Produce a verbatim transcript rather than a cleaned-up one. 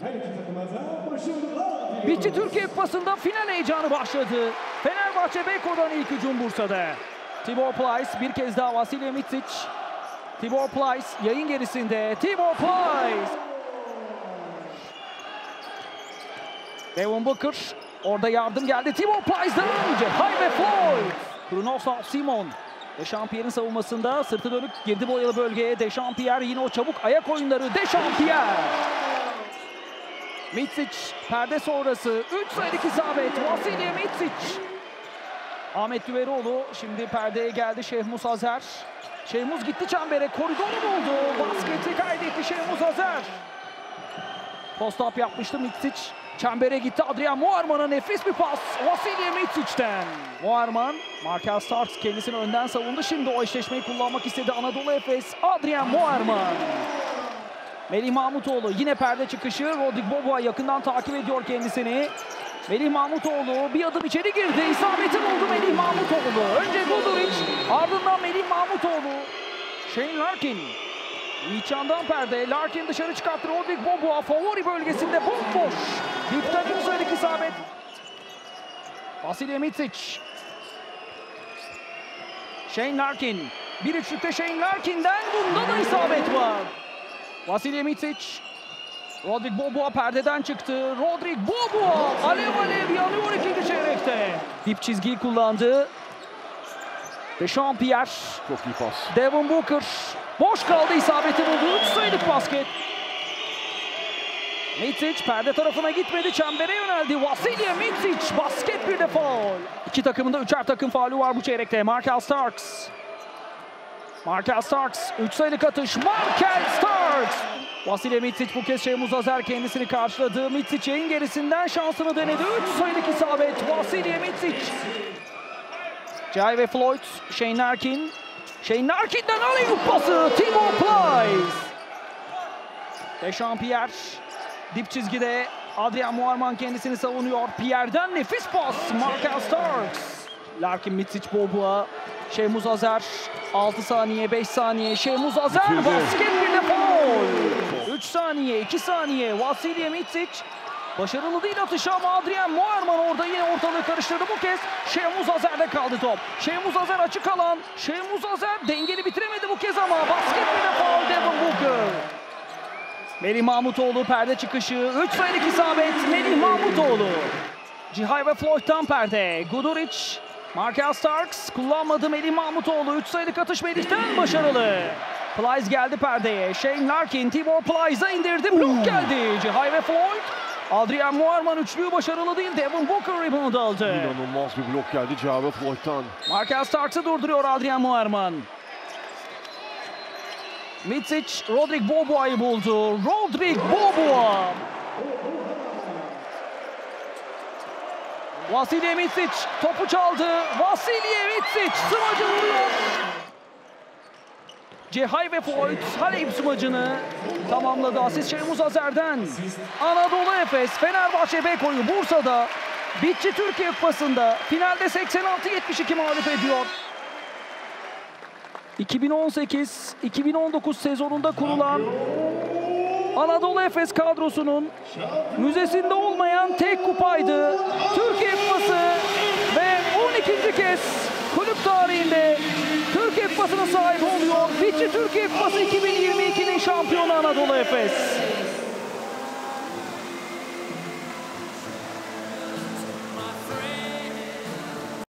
Bitti Türkiye Kupası'nda final heyecanı başladı. Fenerbahçe Beko'dan ilk hücum Bursa'da. Tibor Pleiss bir kez daha Vasilije Micic. Tibor Pleiss yayın gerisinde. Tibor Pleiss. Devon Booker. Orada yardım geldi. Tibor Pleiss'den önce. Hayve Floyd. Krunosov Simon. Dechampierre'in savunmasında sırtı dönük girdi boyalı bölgeye. Dechampierre yine o çabuk ayak oyunları. Dechampierre. Micic perde sonrası. üç sayılık isabet. Vasilije Micic. Ahmet Düveroğlu şimdi perdeye geldi. Şehmuz Azer. Şehmuz gitti çembere. Koridoru buldu. Basketi kaydetti Şehmuz Azer. Post-up yapmıştı Micic. Çembere gitti. Adrian Muarman'a nefis bir pas. Vasilije Micic'ten. Muarman, Markel Starks kendisini önden savundu. Şimdi o eşleşmeyi kullanmak istedi Anadolu Efes. Adrian Muarman. Melih Mahmutoğlu yine perde çıkışı. Rodrik Boboa yakından takip ediyor kendisini. Melih Mahmutoğlu bir adım içeri girdi. İsabeti buldu Melih Mahmutoğlu. Önce Guduric, ardından Melih Mahmutoğlu. Shane Larkin. Yiğitcan'dan perde. Larkin dışarı çıkarttı. Rodrik Boboa favori bölgesinde bomboş. Dipten üç sayılık isabet. Vasilije Micic. Shane Larkin. Bir üçlükte Shane Larkin'den bunda da isabet var. Vasilije Micic. Rodrik Boboa perdeden çıktı. Rodrik Boboa alev alev yanıyor ikinci çeyrekte. Dip çizgiyi kullandı. Dechampierre. Çok iyi pas. Devon Booker. Boş kaldı, isabeti buldu. üç sayılık basket. Micic perde tarafına gitmedi. Çembere yöneldi. Vasilije Micic. Basket bir de faul. İki takımın da üçer takım faulü var bu çeyrekte. Markel Starks. Markel Starks. üç sayılık atış. Markel Starks. Vasilije Micic bu kez Şehmuz Azer kendisini karşıladı. Micic yayın gerisinden şansını denedi. üç sayılık isabet. Vasilije Micic. Hayve Floyd. Shane Larkin. Shane Larkin'den alley-oop pası. Tibor Pleiss. Dechampierre. Dip çizgide Adrian Muarman kendisini savunuyor. Pierre'den nefis pas. Markel Starks. Larkin, Micic, Boboa. Şehmuz Azer. altı saniye, beş saniye. Şehmuz Azer. Bitirdi. Basket bir de faul. üç saniye, iki saniye. Vasilije Micic. Başarılı değil atışı ama Adrian Muarman orada yine ortalığı karıştırdı bu kez. Şehmuz Azer'de kaldı top. Şehmuz Azer açık alan. Şehmuz Azer dengeli bitiremedi bu kez ama basket bir de faul Devon Booker. Melih Mahmutoğlu perde çıkışı. üç sayılık isabet Melih Mahmutoğlu. Hayve Floyd'dan perde. Guduric. Markel Starks kullanmadı Melih Mahmutoğlu. üç sayılık atış Melih'ten başarılı. Pleiss geldi perdeye. Shane Larkin Tibor Pleiss'a indirdi. Blok geldi. Hayve Floyd. Adrian Muarman üçlüğü başarılı değil. Devon Booker rebound aldı. İnanılmaz bir blok geldi Hayve Floyd'dan. Markel Starks'ı durduruyor Adrian Muarman. Micic, Rodrik Boboa'yı buldu. Rodrik Boboa. Vasilije Micic topu çaldı. Vasilije Micic smacı vuruyor. Hayve Floyd Halep smacını tamamladı. Asist Şehmuz Azer'den. Anadolu Efes Fenerbahçe Beko'yu Bursa'da Bitti Türkiye Kupası'nda finalde seksen altı yetmiş iki mağlup ediyor. iki bin on sekiz iki bin on dokuz sezonunda kurulan Anadolu Efes kadrosunun müzesinde olmayan tek kupaydı. Türkiye Kupası ve on ikinci kez kulüp tarihinde Türkiye Kupası'na sahip oluyor. Bitti Türkiye Kupası iki bin yirmi ikinin şampiyonu Anadolu Efes.